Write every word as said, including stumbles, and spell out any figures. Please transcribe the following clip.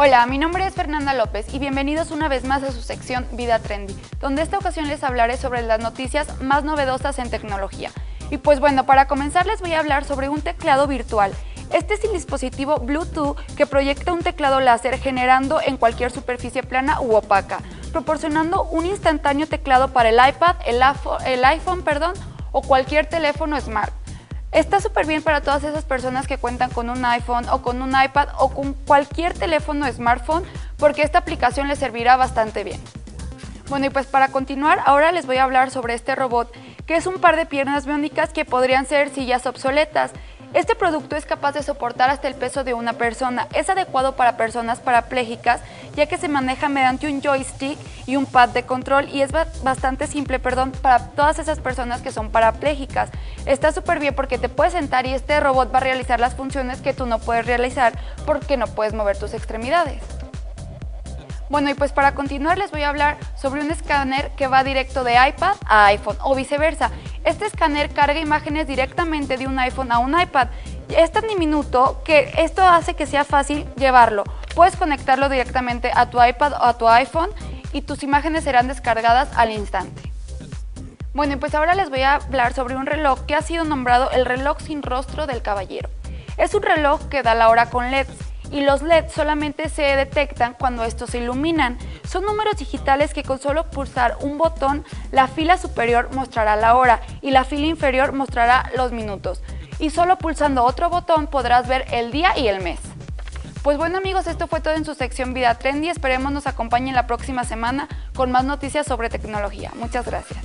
Hola, mi nombre es Fernanda López y bienvenidos una vez más a su sección Vida Trendy, donde esta ocasión les hablaré sobre las noticias más novedosas en tecnología. Y pues bueno, para comenzar les voy a hablar sobre un teclado virtual. Este es el dispositivo Bluetooth que proyecta un teclado láser generando en cualquier superficie plana u opaca, proporcionando un instantáneo teclado para el iPad, el iPhone, el iPhone perdón, o cualquier teléfono smart. Está súper bien para todas esas personas que cuentan con un iPhone o con un iPad o con cualquier teléfono smartphone, porque esta aplicación les servirá bastante bien. Bueno, y pues para continuar, ahora les voy a hablar sobre este robot, que es un par de piernas biónicas que podrían ser sillas obsoletas. Este producto es capaz de soportar hasta el peso de una persona. Es adecuado para personas parapléjicas, ya que se maneja mediante un joystick y un pad de control y es bastante simple, perdón, para todas esas personas que son parapléjicas. Está súper bien porque te puedes sentar y este robot va a realizar las funciones que tú no puedes realizar porque no puedes mover tus extremidades. Bueno, y pues para continuar les voy a hablar sobre un escáner que va directo de iPad a iPhone o viceversa. Este escáner carga imágenes directamente de un iPhone a un iPad. Es tan diminuto que esto hace que sea fácil llevarlo. Puedes conectarlo directamente a tu iPad o a tu iPhone y tus imágenes serán descargadas al instante. Bueno, y pues ahora les voy a hablar sobre un reloj que ha sido nombrado el reloj sin rostro del caballero. Es un reloj que da la hora con L E Ds. Y los L E D solamente se detectan cuando estos se iluminan. Son números digitales que con solo pulsar un botón, la fila superior mostrará la hora y la fila inferior mostrará los minutos. Y solo pulsando otro botón podrás ver el día y el mes. Pues bueno amigos, esto fue todo en su sección Vida Trendy. Esperemos nos acompañen la próxima semana con más noticias sobre tecnología. Muchas gracias.